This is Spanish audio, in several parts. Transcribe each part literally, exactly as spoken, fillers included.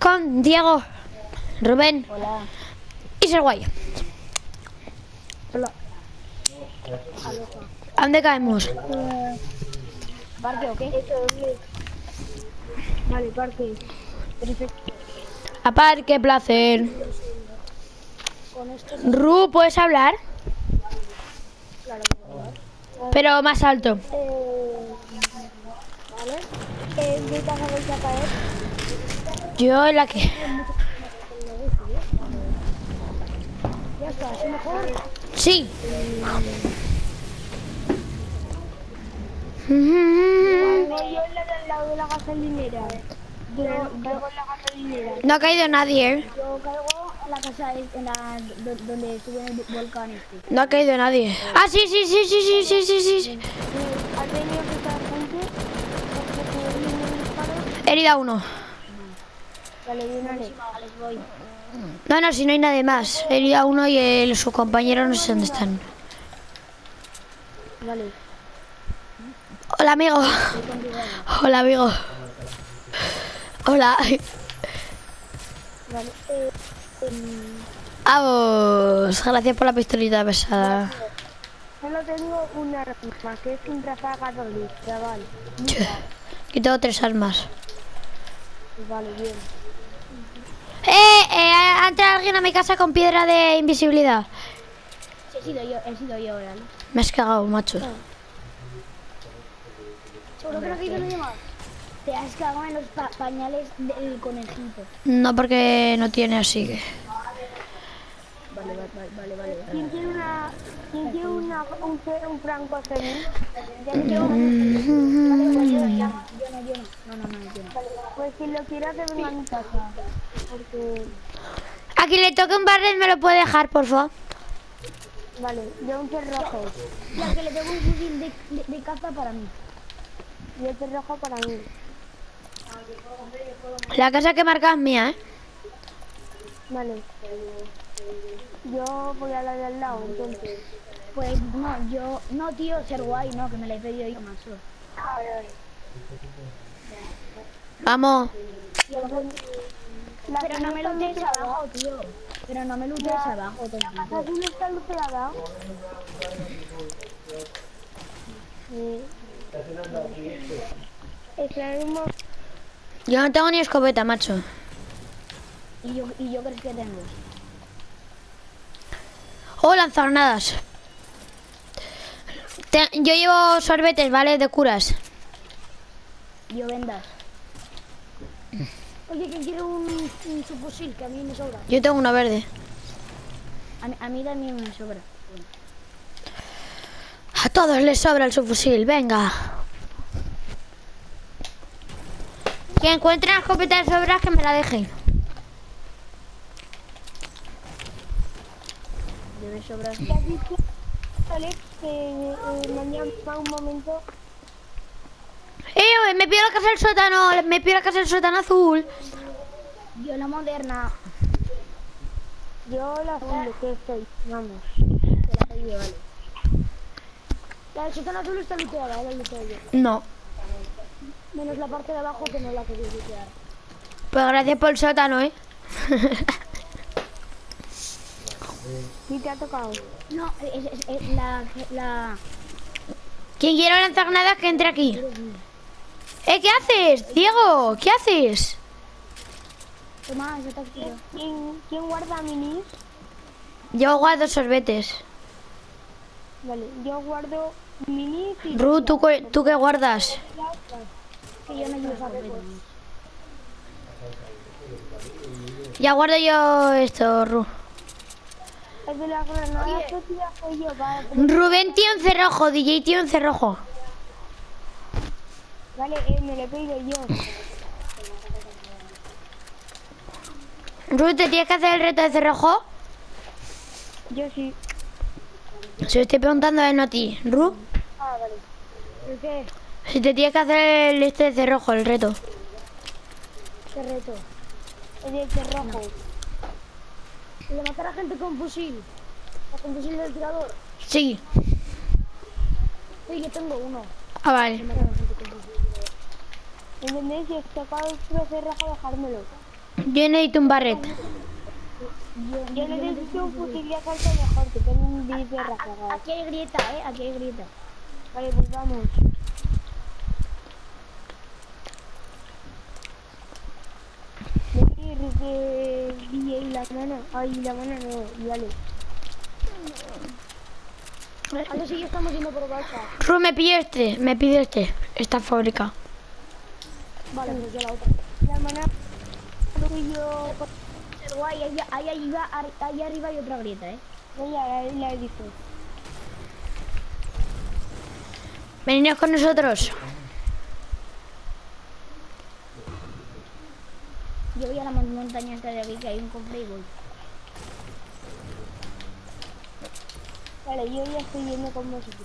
con Diego, Rubén Hola. y Serguay. Hola. ¿A dónde caemos? Eh, ¿Parque o qué? Eso, ¿dónde? Vale, parque. Perfecto. A parque, placer. Con esto Ru, ¿puedes hablar? claro. Pero más alto. Eh, vale. ¿En qué casa vais a caer? Yo en la que... Ya está, ¿es mejor? Sí. Caigo yo en la del lado de la gasolinera. Yo caigo en la gasolinera. No ha caído nadie, ¿eh? Yo caigo en la casa, en la do- donde estuve en el volcán este. No ha caído nadie. Ah, sí, sí, sí, sí, sí, sí, sí, sí. Eh, ¿Has venido a quitar gente? Herida uno. Vale, bien, vale. Les voy. No, no, si no hay nadie más. Herida uno y el, su compañero no sé dónde están. Vale. Hola, amigo. Hola, amigo. Hola. Vale. Eh, em, Vamos. Gracias por la pistolita pesada. solo tengo una arma, que es un ráfaga doble, chaval. Aquí tengo tres armas. Vale, bien. ¡Eh! eh ha entrado alguien a mi casa con piedra de invisibilidad. Sí, he sido yo, he sido yo, ¿vale? Me has cagado, macho. Seguro que no ha caído nadie más. Te has cagado en los pa pañales del conejito. No, porque no tiene, así que... Vale, vale, vale, vale. ¿Quién tiene una... ¿Quién tiene una... un, un franco semi? Ya me quiero... Vale, vale, yo, yo no, yo no, yo no. No, no, no, yo no. Vale, pues si lo quiero que venga a mi casa. Porque... A quien le toque un barret me lo puede dejar, por favor. Vale, yo un cerrojo. Y al que le pego un fusil de, de, de caza para mí. Y el cerrojo para mí. La casa que marcas es mía, ¿eh? Vale. Yo voy a la de al lado, entonces. Pues no, yo... No, tío, ser guay, no, que me la he pedido yo, macho. A ver. Vamos. Pero no me luches abajo, tío. Pero no me luches abajo, tío. ¿La casa azul está luteada? Sí. Esperemos. Yo no tengo ni escopeta, macho. ¿Y yo, y yo crees que tengo? Oh, lanzagranadas. Te- yo llevo sorbetes, ¿vale? De curas. Yo vendas. Oye, que quiero un, un subfusil, que a mí me sobra. Yo tengo uno verde. A mí, a mí también me sobra. A todos les sobra el subfusil, venga. Quien encuentre una escopeta de sobras que me la deje. Debe sobrar. ¿Te has dicho, Alex, que eh, me han llamado un momento? ¡Eh! Me pido la casa del sótano, me pido la casa del sótano azul. Yo la moderna. Yo la azul, que estoy, vamos. Te la pedí, vale. La del sótano azul está luteada, la luteo yo. No. Menos la parte de abajo que no la quería lutear. Pues gracias por el sótano, ¿eh? ¿Sí te ha tocado? No, es, es, es la, la... Quien quiera lanzar nada que entre aquí. ¿Eh? ¿Qué haces? Diego, ¿qué haces? Toma, yo te quiero. ¿Quién, ¿Quién guarda minis? Yo guardo sorbetes. Vale, yo guardo minis y... Ru, ¿tú, cu- ¿tú qué guardas? Que yo no llevo sorbetes. Ya guardo yo esto, Ru. Es de la granada que tía soy yo, vale. Rubén tiene un cerrojo, D J tiene un cerrojo. Vale, eh, me lo he pedido yo. Ru, ¿te tienes que hacer el reto de cerrojo? Yo sí. Se lo estoy preguntando a él, no a ti. Ru, Ah, vale. ¿El qué? si te tienes que hacer el este de cerrojo, el reto. ¿Qué reto? El de cerrojo. El de matar a gente con fusil. O con fusil del tirador. Sí. Sí, yo tengo uno. Ah, vale. ¿Entendéis? Si os toca el cerrojo, dejármelo. Yo necesito un barret. Yo, yo necesito un fusil de asalto mejor, que tengo un diez de ráfaga. Aquí hay grieta, eh, aquí hay grieta. Vale, pues vamos. De de D J la mano. Ay, la mano no, vale. Ahora sí que estamos yendo por Balsa. Ru, me pide este, me pide este. Esta fábrica. Vale, pues yo la otra. La mano y yo... Pero guay, ahí, ahí, ahí, va- ahí arriba hay otra grieta, eh. Oye, la, la he visto. Venidos con nosotros. Yo voy a la mon- montaña esta de aquí, que hay un cofre y voy. Vale, yo ya estoy yendo con vosotros.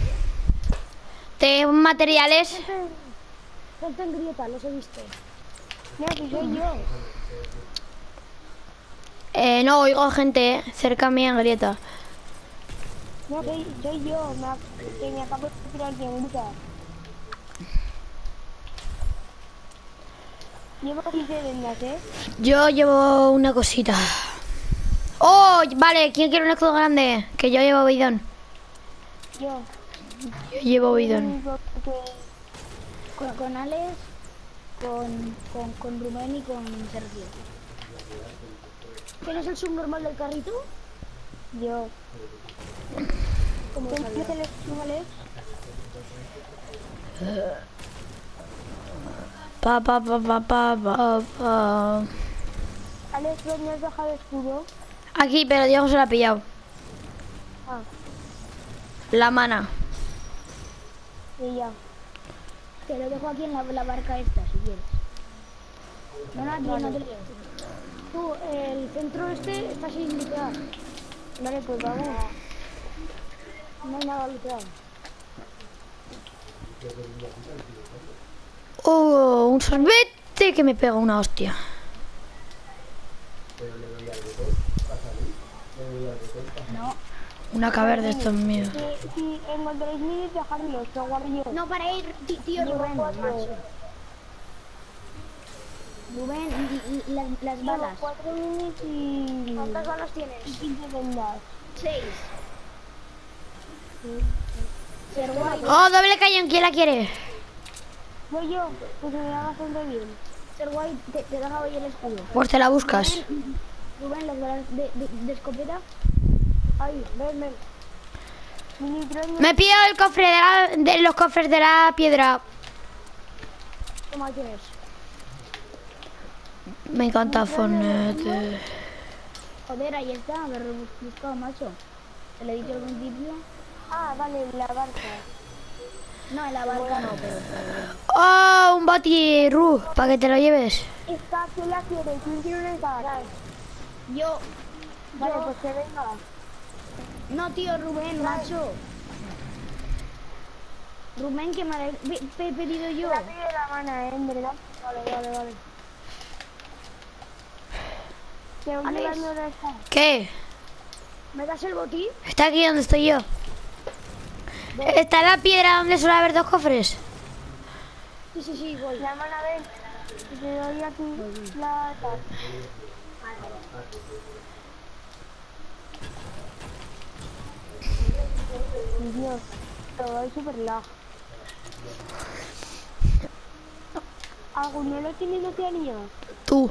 Te materiales. Gente en grieta, los he visto. Mira, que soy yo. Eh, no oigo gente eh, cerca mía en grieta. No, soy, soy yo, me, que me acabo de tirar de bruta. Llevo quince vendas, ¿eh? Yo llevo una cosita. Oh, vale, ¿quién quiere un escudo grande? Que yo llevo bidón. Yo. Yo llevo bidón. Con, con Alex, con, con, con Rubén y con Sergio. ¿Quién es el subnormal del carrito? Yo. ¿Cómo lo ¿Quién sabía? es el Alex? Pa, pa, pa, pa, pa, pa, pa. Alex, ¿dónde has dejado escudo? Aquí, pero Diego se la ha pillado. Ah, La mana. y ya. Te lo dejo aquí en la, la barca esta, si quieres. No, no, aquí no te lo llevo. Tú, el centro este está sin literal. Vale, pues vamos. No hay nada literal. Oh, un sorbete que me pega una hostia. No. Una caverna de estos míos. Si, si encontráis minis, dejadlos, que guardo yo. No, para ir, tí- tío Llevo Rubén, cuatro. macho. Rubén, y, y- y las, las Llevo balas. cuatro minis y... ¿Cuántas balas tienes? y quince vendas. Seis. Ser guay. Oh, doble cañón, ¿quién la quiere? Voy yo, pues me da bastante bien. Ser guay, te, te he dejado ahí el escudo. Pues te la buscas. Rubén, las balas de, de, de escopeta. Ahí, ven, ven. Mini tren, Me pido el cofre de, la- de los cofres de la piedra. Toma, ahí tienes. Me encanta Fortnite. Joder, ahí está, haber buscado, macho. Te lo he dicho al principio. Ah, vale, la barca. No, en la barca no, pero... pero- Oh, un boti, Ru, para que te lo lleves. Esta, ¿quién la quiere? ¿Quién quiere una barca? Yo... Vale, yo- pues que venga. No, tío, Rubén, macho. Rubén, que me la he pe- pe- pedido yo. La pide la mano, ¿eh? ¿En verdad? Vale, vale, vale. ¿Qué voy Alex. llevando ahora esta? ¿Qué? ¿Me das el botín? Está aquí donde estoy yo. Está la piedra donde suele haber dos cofres. Sí, sí, sí, voy. La mano, ven. Y te doy aquí la... Mi Dios, todo es súper lag. ¿Alguno lo tiene en Oceanía? Tú.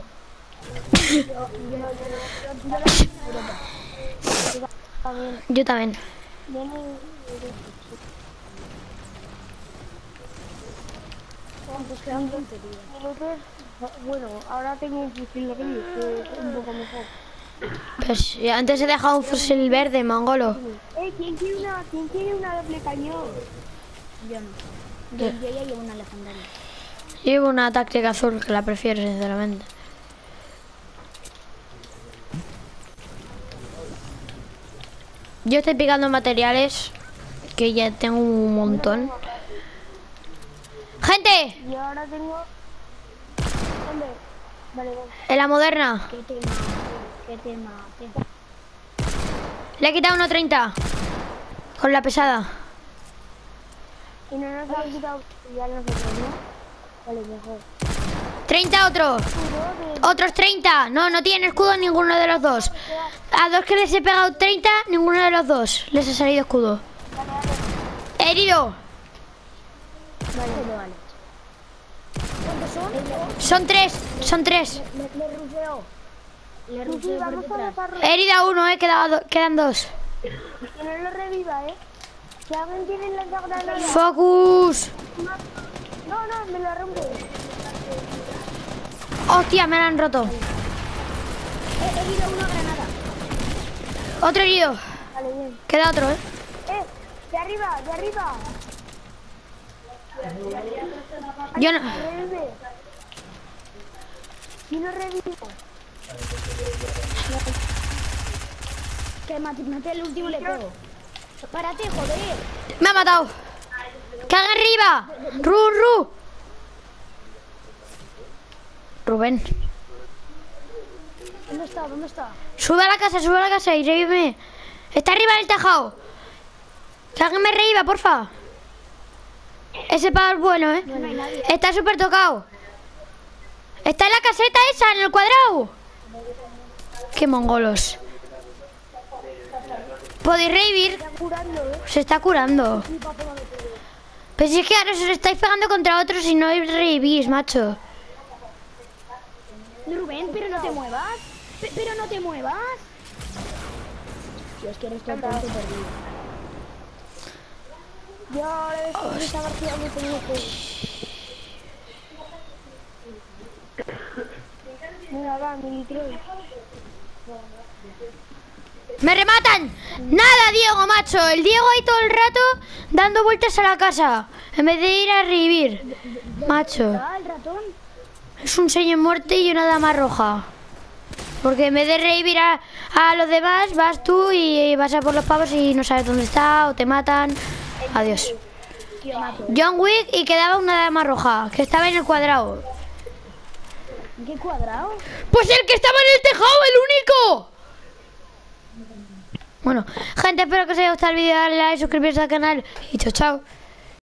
También. Yo también. Viene... Pues quedan veinte, tío. Minutos. Bueno, ahora tengo un fusil gris, que es un poco mejor. Pues ya antes he dejado un fusil verde, mongolo. Eh, ¿quién quiere una, ¿quién quiere una doble cañón? Yo no. Yo, yo ya llevo una legendaria. Llevo una táctica azul que la prefiero, sinceramente. Yo estoy picando materiales, que ya tengo un montón. ¡Gente! Y ahora tengo... ¿Dónde? Vale, vale. En la moderna. ¿Qué tema? ¿Qué tema? ¿Qué tema? Le he quitado uno treinta. Con la pesada. Y no nos han quitado ya nosotros, ¿no? Vale, mejor. treinta otro. Otros treinta. No, no tienen escudo ninguno de los dos. A dos que les he pegado treinta, ninguno de los dos les ha salido escudo. Herido. Vale, vale. ¿Cuántos son? Son tres, son tres. Le, le ruseo. Le Sí, sí, ruseo por vamos a detrás. dejarlo. Herida uno, eh, queda do- quedan dos. Que no lo reviva, ¿eh? Si alguien tiene lanzagranada... Focus. No, no, me lo rompe. Hostia, me la han roto. He herido una granada. Otro herido. Vale, bien. Queda otro, eh. ¡Eh! ¡De arriba, de arriba! Yo no. ¡Revive! Si no revivo. Que mate, mate el último le pego. Párate, joder. Me ha matado. ¡Caga arriba! ¡Ru, Ru! Rubén. ¿Dónde está? ¿Dónde está? Sube a la casa, sube a la casa y revíveme. Está arriba en el tejado. Que alguien me reviva, porfa. Ese pavo es bueno, ¿eh? No hay nadie. Está súper tocado. Está en la caseta esa, en el cuadrado. Qué mongolos. Podéis revivir. Curando, ¿eh? Se está curando. Pero si es que ahora os estáis pegando contra otros y no revivís, macho. Rubén, pero no te muevas. Pe- pero no te muevas. Tío, es que eres tonto perdido. Yo ahora después de esta partida no tengo que... Venga, va, Militroy. ¡Me rematan! ¡Nada, Diego, macho! El Diego ahí todo el rato dando vueltas a la casa en vez de ir a revivir. Macho, Ah, el ratón. es un señor muerte y una dama roja. Porque en vez de revivir a, a los demás, vas tú y vas a por los pavos y no sabes dónde está o te matan. Adiós. Tío, mato. John Wick y quedaba una dama roja que estaba en el cuadrado. ¿En qué cuadrado? ¡Pues el que estaba en el tejado, el único! Bueno, gente, espero que os haya gustado el vídeo, darle like, suscribirse al canal y chao, chao.